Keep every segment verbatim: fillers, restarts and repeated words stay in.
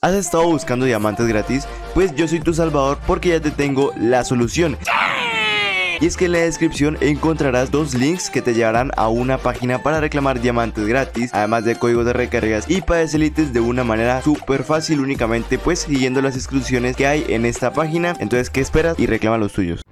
¿Has estado buscando diamantes gratis? Pues yo soy tu salvador porque ya te tengo la solución. Y es que en la descripción encontrarás dos links que te llevarán a una página para reclamar diamantes gratis, además de códigos de recargas y pases élites de una manera súper fácil, únicamente pues siguiendo las instrucciones que hay en esta página. Entonces, ¿qué esperas? Y reclama los tuyos.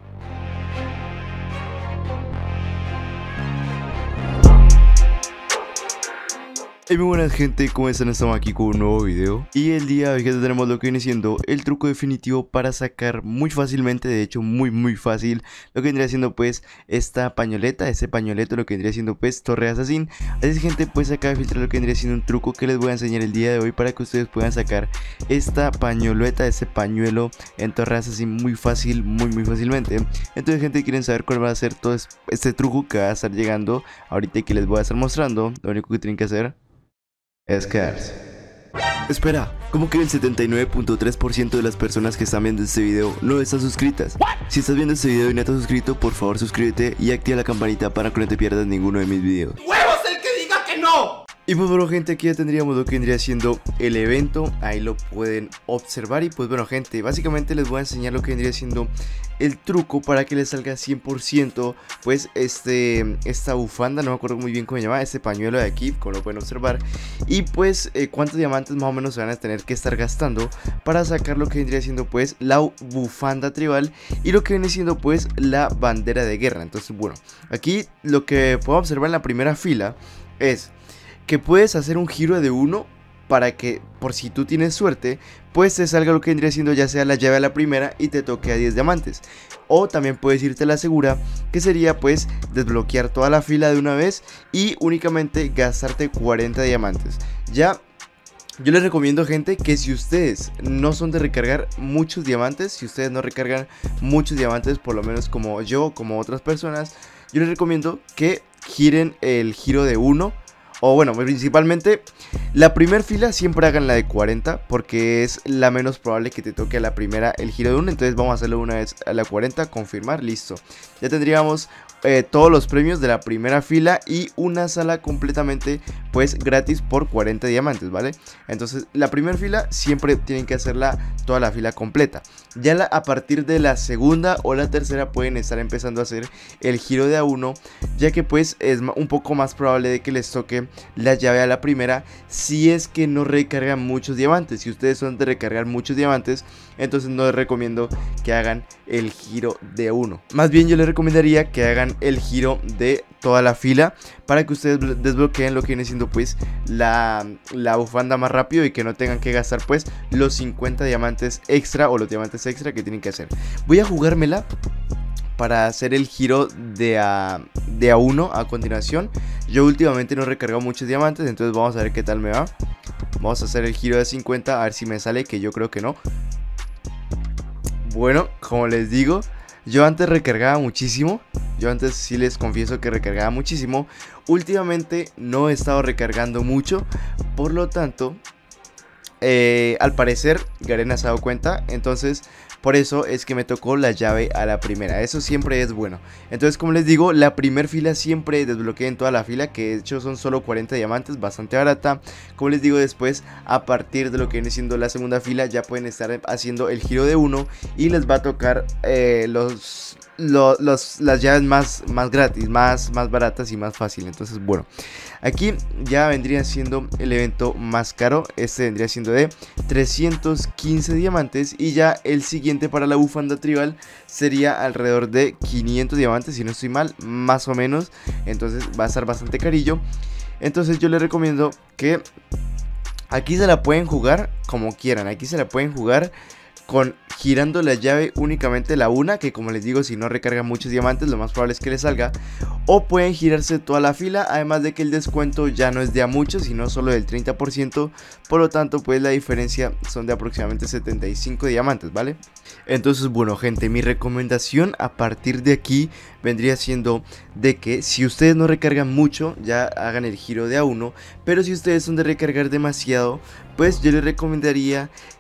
Hey, muy buenas gente, ¿cómo están? Estamos aquí con un nuevo video. Y el día de hoy tenemos lo que viene siendo el truco definitivo para sacar muy fácilmente, de hecho muy muy fácil, lo que vendría siendo pues esta pañoleta, este pañoleto, lo que vendría siendo pues Torre Assassin. Así es, gente, pues acá de filtrar lo que vendría siendo un truco que les voy a enseñar el día de hoy para que ustedes puedan sacar esta pañoleta, este pañuelo en Torre Assassin muy fácil, muy muy fácilmente. Entonces, gente, quieren saber cuál va a ser todo este truco que va a estar llegando ahorita y que les voy a estar mostrando. Lo único que tienen que hacer es quedarse. Espera, ¿cómo que el setenta y nueve punto tres por ciento de las personas que están viendo este video no están suscritas? Si estás viendo este video y no estás suscrito, por favor suscríbete y activa la campanita para que no te pierdas ninguno de mis videos. ¡Huevos el que diga que no! Y pues bueno, gente, aquí ya tendríamos lo que vendría siendo el evento. Ahí lo pueden observar. Y pues bueno, gente, básicamente les voy a enseñar lo que vendría siendo el truco para que les salga cien por ciento pues este esta bufanda, no me acuerdo muy bien cómo se llama, este pañuelo de aquí, como lo pueden observar. Y pues eh, cuántos diamantes más o menos se van a tener que estar gastando para sacar lo que vendría siendo pues la bufanda tribal y lo que viene siendo pues la bandera de guerra. Entonces, bueno, aquí lo que puedo observar en la primera fila es que puedes hacer un giro de uno para que, por si tú tienes suerte, pues te salga lo que vendría siendo ya sea la llave a la primera y te toque a diez diamantes. O también puedes irte a la segura, que sería pues desbloquear toda la fila de una vez y únicamente gastarte cuarenta diamantes. Ya, yo les recomiendo, gente, que si ustedes no son de recargar muchos diamantes, si ustedes no recargan muchos diamantes, por lo menos como yo, como otras personas, yo les recomiendo que giren el giro de uno. O bueno, principalmente la primera fila siempre hagan la de cuarenta, porque es la menos probable que te toque a la primera el giro de uno. Entonces vamos a hacerlo una vez a la cuarenta, confirmar, listo. Ya tendríamos eh, todos los premios de la primera fila y una sala completamente pues gratis por cuarenta diamantes, ¿vale? Entonces la primera fila siempre tienen que hacerla toda la fila completa. Ya la, a partir de la segunda o la tercera pueden estar empezando a hacer el giro de a uno, ya que pues es un poco más probable de que les toque la llave a la primera si es que no recargan muchos diamantes. Si ustedes son de recargar muchos diamantes, entonces no les recomiendo que hagan el giro de uno. Más bien yo les recomendaría que hagan el giro de toda la fila para que ustedes desbloqueen lo que viene siendo pues la, la bufanda más rápido y que no tengan que gastar pues los cincuenta diamantes extra o los diamantes extra que tienen que hacer. Voy a jugármela para hacer el giro de a, de a uno a continuación. Yo últimamente no he recargado muchos diamantes, entonces vamos a ver qué tal me va. Vamos a hacer el giro de cincuenta, a ver si me sale, que yo creo que no. Bueno, como les digo, yo antes recargaba muchísimo. Yo antes sí les confieso que recargaba muchísimo. Últimamente no he estado recargando mucho, por lo tanto, eh, al parecer Garena se ha dado cuenta. Entonces por eso es que me tocó la llave a la primera. Eso siempre es bueno. Entonces, como les digo, la primera fila siempre desbloqueen toda la fila, que de hecho son solo cuarenta diamantes, bastante barata. Como les digo, después a partir de lo que viene siendo la segunda fila ya pueden estar haciendo el giro de uno y les va a tocar eh, los... Los, los, las llaves más, más gratis, más, más baratas y más fácil. Entonces, bueno, aquí ya vendría siendo el evento más caro. Este vendría siendo de trescientos quince diamantes. Y ya el siguiente para la bufanda tribal sería alrededor de quinientos diamantes, si no estoy mal, más o menos. Entonces va a estar bastante carillo. Entonces yo les recomiendo que aquí se la pueden jugar como quieran. Aquí se la pueden jugar con girando la llave únicamente la una, que como les digo, si no recargan muchos diamantes, lo más probable es que les salga. O pueden girarse toda la fila, además de que el descuento ya no es de a mucho, sino solo del treinta por ciento. Por lo tanto, pues la diferencia son de aproximadamente setenta y cinco diamantes, ¿vale? Entonces, bueno, gente, mi recomendación a partir de aquí vendría siendo de que si ustedes no recargan mucho, ya hagan el giro de a uno. Pero si ustedes son de recargar demasiado, pues yo les recomendaría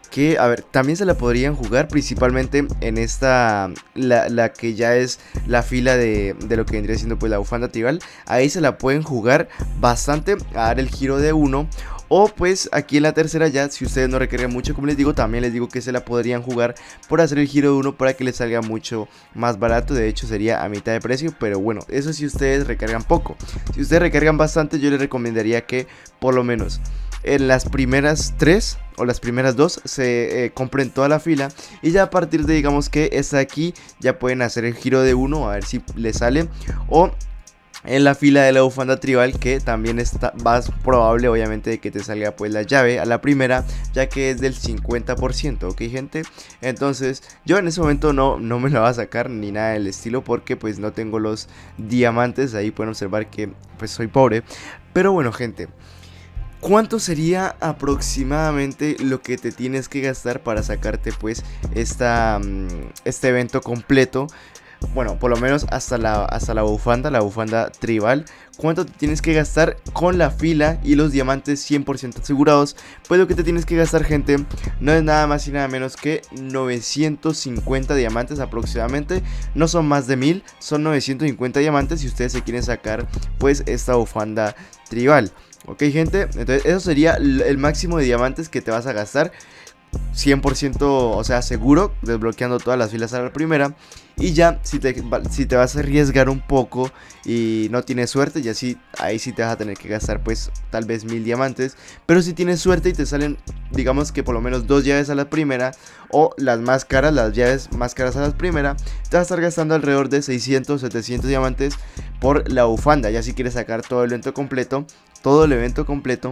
que, a ver, también se la podrían jugar principalmente en esta, la, la que ya es la fila de, de lo que vendría siendo pues la bufanda tribal. Ahí se la pueden jugar bastante a dar el giro de uno. O pues aquí en la tercera ya, si ustedes no recargan mucho, como les digo, también les digo que se la podrían jugar por hacer el giro de uno para que les salga mucho más barato. De hecho sería a mitad de precio, pero bueno, eso si ustedes recargan poco. Si ustedes recargan bastante, yo les recomendaría que por lo menos en las primeras tres o las primeras dos se eh, compren toda la fila, y ya a partir de, digamos que esta de aquí, ya pueden hacer el giro de uno a ver si les sale. O en la fila de la bufanda tribal, que también está más probable obviamente de que te salga pues la llave a la primera, ya que es del cincuenta por ciento, ok gente. Entonces yo en ese momento no, no me la voy a sacar ni nada del estilo, porque pues no tengo los diamantes. Ahí pueden observar que pues soy pobre. Pero bueno gente, ¿cuánto sería aproximadamente lo que te tienes que gastar para sacarte pues esta, este evento completo? Bueno, por lo menos hasta la, hasta la bufanda, la bufanda tribal. ¿Cuánto te tienes que gastar con la fila y los diamantes cien por ciento asegurados? Pues lo que te tienes que gastar, gente, no es nada más y nada menos que novecientos cincuenta diamantes aproximadamente. No son más de mil, son novecientos cincuenta diamantes si ustedes se quieren sacar pues esta bufanda tribal. Ok gente, entonces eso sería el máximo de diamantes que te vas a gastar, cien por ciento, o sea, seguro, desbloqueando todas las filas a la primera. Y ya, si te, si te vas a arriesgar un poco y no tienes suerte, ya sí, ahí sí te vas a tener que gastar pues tal vez mil diamantes. Pero si tienes suerte y te salen, digamos que por lo menos dos llaves a la primera, o las más caras, las llaves más caras a la primera, te vas a estar gastando alrededor de seiscientos, setecientos diamantes por la bufanda. Ya si quieres sacar todo el evento completo, todo el evento completo,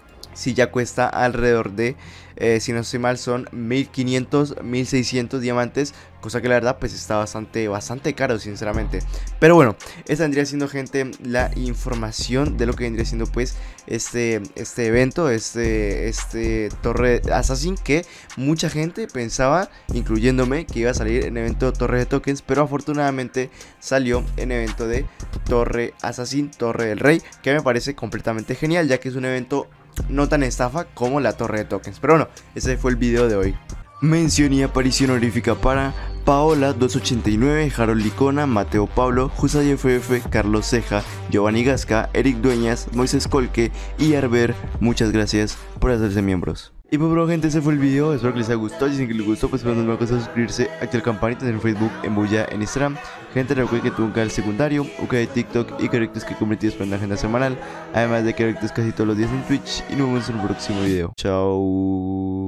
si ya cuesta alrededor de, eh, si no estoy mal, son mil quinientos, mil seiscientos diamantes, cosa que la verdad pues está bastante, bastante caro sinceramente. Pero bueno, esta vendría siendo, gente, la información de lo que vendría siendo pues este, este evento, este, este Torre Assassin, que mucha gente pensaba, incluyéndome, que iba a salir en evento Torre de Tokens, pero afortunadamente salió en evento de Torre Assassin, Torre del Rey, que me parece completamente genial, ya que es un evento no tan estafa como la Torre de Tokens. Pero bueno, ese fue el video de hoy. Mención y aparición honorífica para Paola doscientos ochenta y nueve, Harold Licona, Mateo Pablo, Jusay F F, Carlos Ceja, Giovanni Gasca, Eric Dueñas, Moisés Colque y Arber. Muchas gracias por hacerse miembros. Y pues bueno gente, ese fue el video, espero que les haya gustado. Y si les gustó, pues no olviden suscribirse, activar campanita en Facebook, en Bulla, en Instagram. Gente, recuerden que tuve un canal secundario, un canal de TikTok y correctos que convertidos para una agenda semanal. Además de correctos casi todos los días en Twitch. Y nos vemos en el próximo video. Chao.